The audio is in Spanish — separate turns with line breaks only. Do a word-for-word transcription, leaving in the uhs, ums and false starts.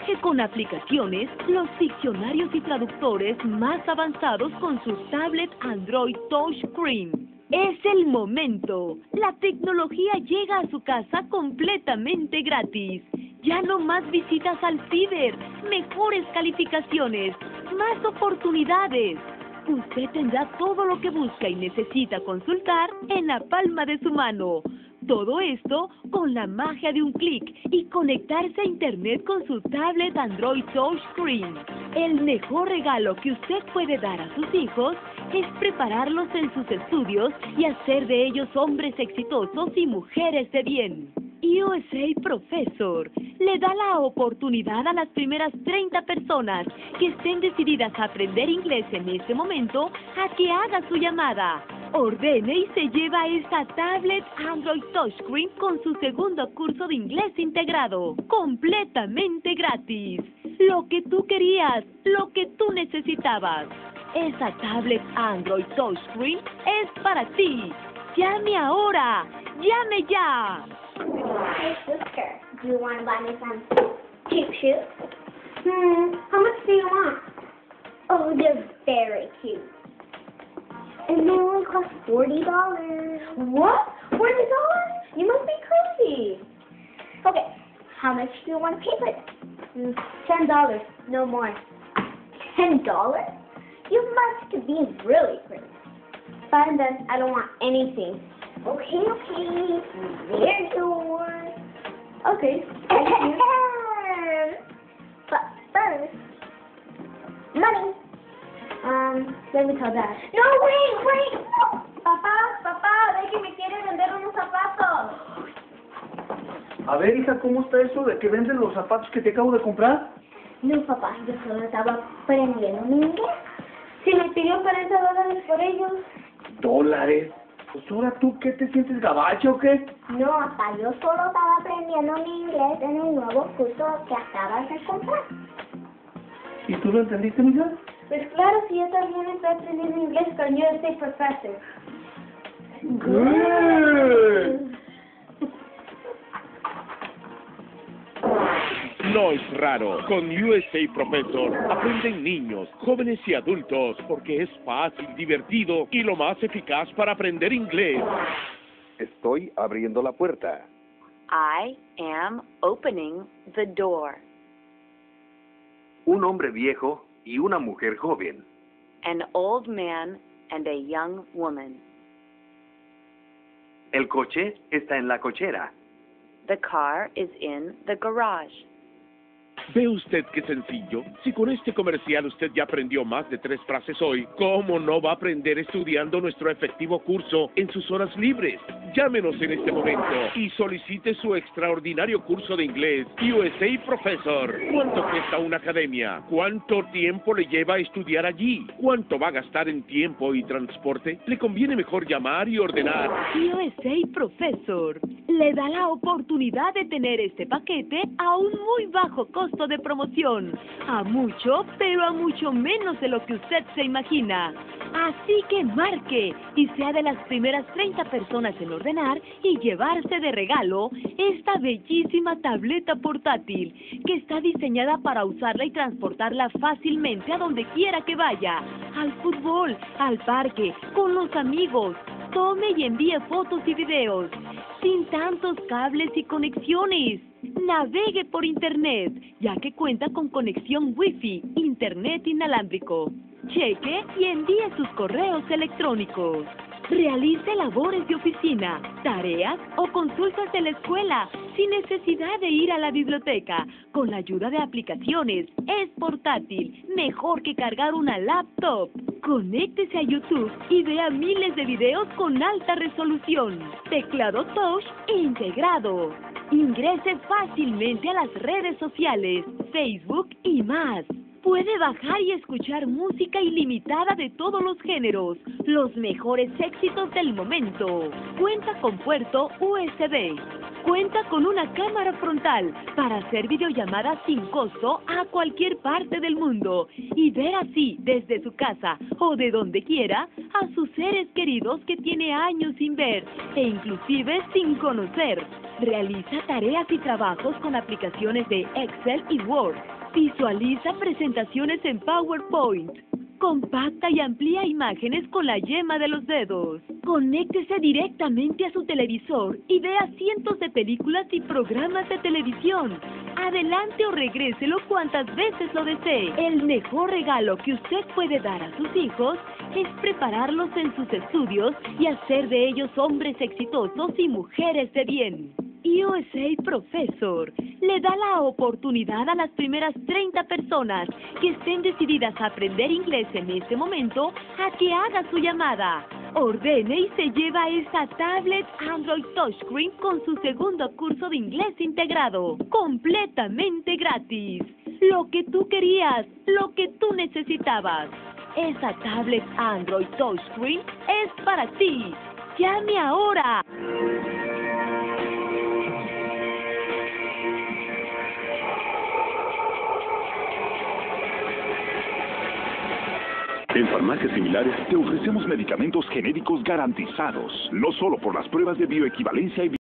que con aplicaciones, los diccionarios y traductores más avanzados con su tablet Android Touchscreen. Es el momento. La tecnología llega a su casa completamente gratis. Ya no más visitas al ciber, mejores calificaciones, más oportunidades. Usted tendrá todo lo que busca y necesita consultar en la palma de su mano. Todo esto con la magia de un clic y conectarse a Internet con su tablet Android Touchscreen. El mejor regalo que usted puede dar a sus hijos es prepararlos en sus estudios y hacer de ellos hombres exitosos y mujeres de bien. U S A Professor le da la oportunidad a las primeras treinta personas que estén decididas a aprender inglés en este momento a que haga su llamada. Ordene y se lleva esta tablet Android Touchscreen con su segundo curso de inglés integrado, completamente gratis. Lo que tú querías, lo que tú necesitabas. Esa tablet Android Touchscreen es para ti. ¡Llame ahora! ¡Llame ya!
Hey sister, do you want to buy me some cheap shoes? Hmm, how much do you want? Oh, they're very cute. And they only cost forty dollars.
What? forty dollars? You must be crazy.
Okay, how much do you want to pay for it?
Mm, ten dollars, no more.
Ten dollars? You must be really crazy.
Fine then, I don't want anything.
Okay, okay, there's yours.
Okay, thank you.
But first, money.
Um, let me tell Dad.
No, wait, wait. No.
Papá, papá, ve que me quiere vender unos zapatos.
A ver, hija, ¿cómo está eso de que venden los zapatos que te acabo de comprar?
No, papá, yo solo estaba aprendiendo mi inglés.
Si me pidió cuarenta dólares por ellos.
¿Dólares? Pues ahora tú, ¿qué te sientes, gabacho o qué?
No, papá, yo solo estaba aprendiendo mi inglés en el nuevo curso que acabas de comprar.
¿Y tú lo entendiste, mija?
Pues claro, si yo también estoy aprendiendo inglés con U S A Professor.
Good.
No es raro. Con U S A Professor aprenden niños, jóvenes y adultos porque es fácil, divertido y lo más eficaz para aprender inglés.
Estoy abriendo la puerta.
I am opening the door.
Un hombre viejo y una mujer joven.
An old man and a young woman.
El coche está en la cochera.
The car is in the garage.
¿Ve usted qué sencillo? Si con este comercial usted ya aprendió más de tres frases hoy, ¿cómo no va a aprender estudiando nuestro efectivo curso en sus horas libres? Llámenos en este momento y solicite su extraordinario curso de inglés U S A Professor. ¿Cuánto cuesta una academia? ¿Cuánto tiempo le lleva a estudiar allí? ¿Cuánto va a gastar en tiempo y transporte? Le conviene mejor llamar y ordenar.
U S A Professor le da la oportunidad de tener este paquete a un muy bajo costo de promoción, a mucho, pero a mucho menos de lo que usted se imagina. Así que marque y sea de las primeras treinta personas en ordenar y llevarse de regalo esta bellísima tableta portátil que está diseñada para usarla y transportarla fácilmente a donde quiera que vaya, al fútbol, al parque, con los amigos. Tome y envíe fotos y videos, sin tantos cables y conexiones. Navegue por Internet, ya que cuenta con conexión Wi-Fi, Internet inalámbrico. Cheque y envíe sus correos electrónicos. Realice labores de oficina, tareas o consultas de la escuela sin necesidad de ir a la biblioteca. Con la ayuda de aplicaciones, es portátil, mejor que cargar una laptop. Conéctese a YouTube y vea miles de videos con alta resolución. Teclado touch integrado. Ingrese fácilmente a las redes sociales, Facebook y más. Puede bajar y escuchar música ilimitada de todos los géneros, los mejores éxitos del momento. Cuenta con puerto U S B. Cuenta con una cámara frontal para hacer videollamadas sin costo a cualquier parte del mundo y ver así desde su casa o de donde quiera a sus seres queridos que tiene años sin ver e inclusive sin conocer. Realiza tareas y trabajos con aplicaciones de Excel y Word. Visualiza presentaciones en PowerPoint. Compacta y amplía imágenes con la yema de los dedos. Conéctese directamente a su televisor y vea cientos de películas y programas de televisión. Adelante o regréselo cuantas veces lo desee. El mejor regalo que usted puede dar a sus hijos es prepararlos en sus estudios y hacer de ellos hombres exitosos y mujeres de bien. U S A Professor le da la oportunidad a las primeras treinta personas que estén decididas a aprender inglés en este momento a que haga su llamada. Ordene y se lleva esta tablet Android Touchscreen con su segundo curso de inglés integrado, completamente gratis. Lo que tú querías, lo que tú necesitabas. Esa tablet Android Touchscreen es para ti. ¡Llame ahora!
En farmacias similares te ofrecemos medicamentos genéricos garantizados, no solo por las pruebas de bioequivalencia y